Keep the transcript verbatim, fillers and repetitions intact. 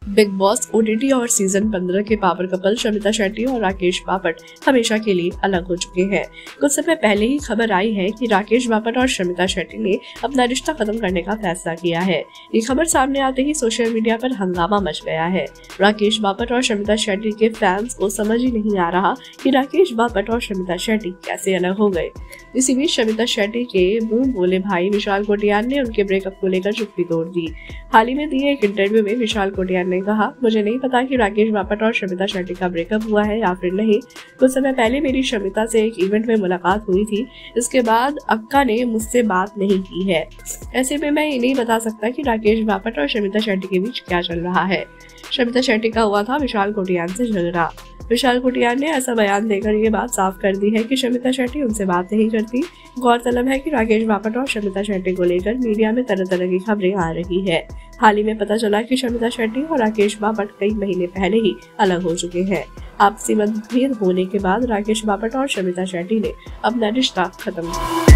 Big Boss OTT और season पंद्रह के पावर कपल शमिता शेट्टी और राकेश बापट हमेशा के लिए अलग हो चुके हैं। कुछ समय पहले ही खबर आई है कि राकेश बापट और शमिता शेट्टी ने अपना रिश्ता खत्म करने का फैसला किया है। ये खबर सामने आते ही सोशल मीडिया पर हंगामा मच गया है। राकेश बापट और शमिता शेट्टी के फैंस को समझ ही नहीं आ रहा कि राकेश बापट और शमिता शेट्टी कैसे अलग हो गए। इसी बीच शमिता शेट्टी के मुंह बोले भाई विशाल कोटियान ने उनके ब्रेकअप को लेकर चुप्पी तोड़ दी। हाल ही में दिए एक इंटरव्यू में विशाल कोटियान ने कहा, मुझे नहीं पता कि राकेश बापट और शमिता शेट्टी का ब्रेकअप हुआ है या फिर नहीं। कुछ समय पहले मेरी शमिता से एक इवेंट में मुलाकात हुई थी, इसके बाद अक्का ने मुझसे बात नहीं की है। ऐसे में मैं ये नहीं बता सकता कि राकेश बापट और शमिता शेट्टी के बीच क्या चल रहा है। शमिता शेट्टी का हुआ था विशाल कोटियान से झगड़ा। विशाल कोटियान ने ऐसा बयान देकर ये बात साफ कर दी है कि शमिता शेट्टी उनसे बात नहीं करती। गौरतलब है कि राकेश बापट और शमिता शेट्टी को लेकर मीडिया में तरह तरह की खबरें आ रही है। हाल ही में पता चला कि शमिता शेट्टी और राकेश बापट कई महीने पहले ही अलग हो चुके हैं। आपसी मतभेद होने के बाद राकेश बापट और शमिता शेट्टी ने अपना रिश्ता खत्म किया।